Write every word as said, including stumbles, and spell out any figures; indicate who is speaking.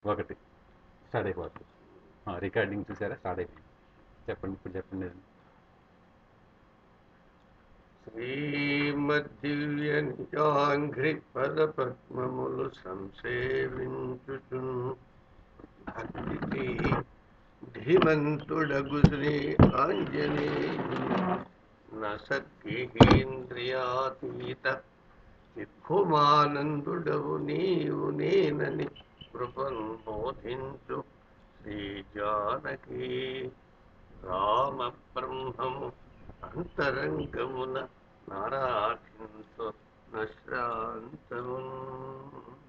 Speaker 1: ఒకటి స్టార్ట్ అయిపోతుంది. రికార్డింగ్ చూసారా? స్టార్ట్ అయిపోయింది. చెప్పండి, ఇప్పుడు చెప్పండి.
Speaker 2: శ్రీమద్దివ్య నిజాంఘ్రి పద పద్మములు సంసేవించుచున్ భక్తికి ధీమంతుడగు శ్రీ ఆంజనేయుని నసక్కేంద్రియాతీత విభుమానందుడవు నీవు నేనని కృపను బోధించు శ్రీ జానకి రామ బ్రహ్మము అంతరంగమున నారాధించు నశ్రాంతము.